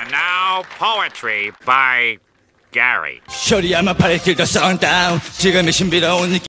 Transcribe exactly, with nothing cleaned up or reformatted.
Now, poetry by Gary. 쇼리야만 팔을 들고 sundown 지금의 신비로운 느낌